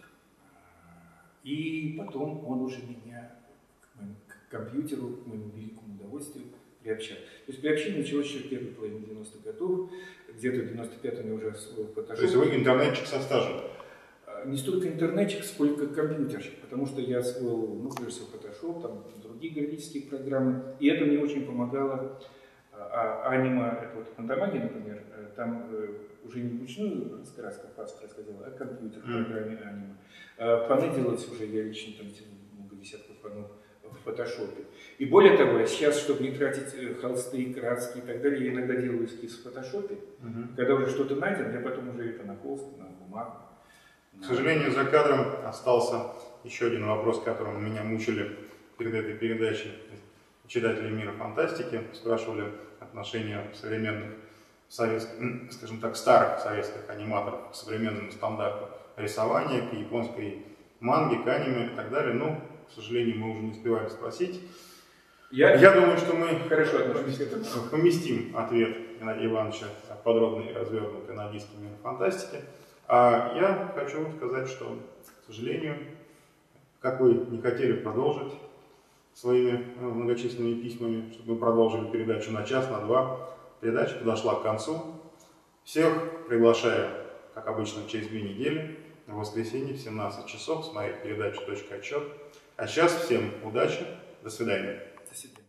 И потом он уже меня к, моему, к компьютеру, к моему великому удовольствию приобщал. То есть приобщение началось еще в первой половине девяностых годов, где-то в девяносто пятом я уже освоил фотошоп. То есть вы интернетчик со стажем? Не столько интернетчик, сколько компьютерщик, потому что я освоил, ну, прежде всего, фотошоп, там, другие графические программы, и это мне очень помогало. А анима, это вот фантомагия, например, там уже не ручную раскраска, пас происходила, а компьютер в программе Anima. Паны делать уже я лично там делал много десятков панов в фотошопе. И более того, сейчас, чтобы не тратить холсты, краски и так далее, я иногда делаю эскиз в фотошопе. Угу. Когда уже что-то найдено, я потом уже это на холст, на бумагу. К сожалению, за кадром остался еще один вопрос, которым меня мучили перед этой передачей читатели мира фантастики. Спрашивали отношение современных советских, скажем так, старых советских аниматоров к современному стандарту рисования, к японской манге, к аниме и так далее. Ну, к сожалению, мы уже не успеваем спросить. Я, Я думаю, что мы хорошо поместим ответ Геннадия Ивановича подробный и развернутый на диске мира фантастики. А я хочу сказать, что, к сожалению, как вы не хотели продолжить своими многочисленными письмами, чтобы мы продолжили передачу на час, на два, передача подошла к концу. Всех приглашаю, как обычно, через две недели, в воскресенье в семнадцать часов, смотреть передачу «Точка отчет». А сейчас всем удачи, до свидания. До свидания.